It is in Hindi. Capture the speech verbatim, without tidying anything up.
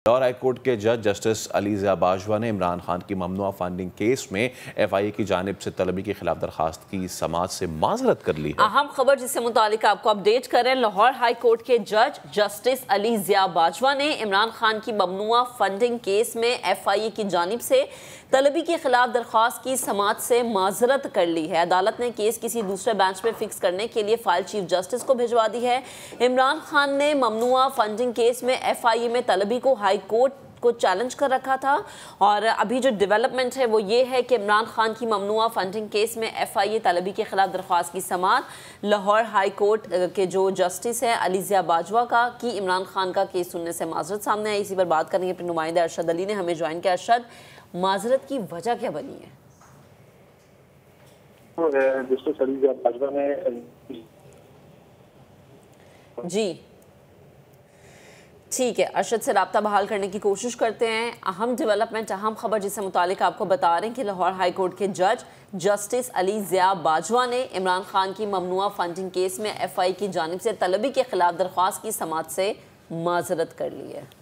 लाहौर हाई कोर्ट के जज जस्टिस अली ज़िया बाजवा ने इमरान खान की ममनुआ फंडिंग केस में एफ आई ए की जानिब से तलबी के खिलाफ दरखास्त की समाअत से माजरत कर ली है। अहम खबर जिससे मुतालिक आपको अपडेट करें, लाहौर हाई कोर्ट के जज जस्टिस अली ज़िया बाजवा ने इमरान खान की ममनुआ फंडिंग केस में एफ आई ए की जानिब से तलबी के खिलाफ दरख्वास्त की समाअत से माजरत कर ली है। अदालत ने केस किसी दूसरे बेंच में फिक्स करने के लिए फाइल चीफ जस्टिस को भिजवा दी है। इमरान खान ने ममनुआ फंडिंग केस में एफ आई ए में तलबी को हाई कोर्ट को चैलेंज कर रखा था और अभी जो डेवलपमेंट है वो ये है कि इमरान खान की ममनुआ फंडिंग केस में एफ आई ए तलबी के खिलाफ दरख्वास्त की समाअत लाहौर हाई कोर्ट के जो जस्टिस है अली ज़िया बाजवा का की इमरान खान का केस सुनने से माजरत सामने आई। इसी पर बात करेंगे अपने नुमाइंदे अरशद अली ने हमें ज्वाइन किया। अरशद, माजरत की वजह क्या बनी है? जस्टिस अली ज़िया बाजवा ने जी ठीक है, अरशद से रब्ता बहाल करने की कोशिश करते हैं। अहम डेवलपमेंट, अहम खबर जिससे मुतालिक आपको बता रहे हैं कि लाहौर हाई कोर्ट के जज जस्टिस अली ज़िया बाजवा ने इमरान खान की ममनुआ फंडिंग केस में एफ आई की जानिब से तलबी के खिलाफ दरख्वास्त की समाअत से माजरत कर ली है।